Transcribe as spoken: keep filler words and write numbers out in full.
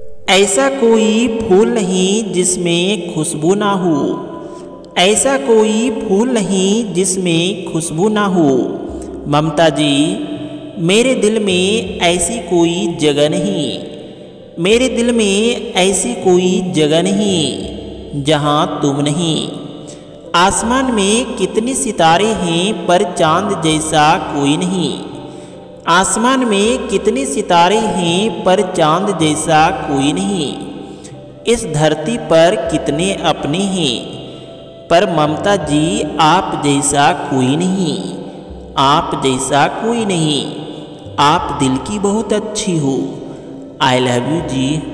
ऐसा कोई फूल नहीं जिसमें खुशबू ना हो, ऐसा कोई फूल नहीं जिसमें खुशबू ना हो। ममता जी, मेरे दिल में ऐसी कोई जगह नहीं, मेरे दिल में ऐसी कोई जगह नहीं जहाँ तुम नहीं। आसमान में कितने सितारे हैं पर चांद जैसा कोई नहीं, आसमान में कितने सितारे हैं पर चांद जैसा कोई नहीं। इस धरती पर कितने अपने हैं पर ममता जी आप जैसा कोई नहीं, आप जैसा कोई नहीं। आप दिल की बहुत अच्छी हो। I love you ji.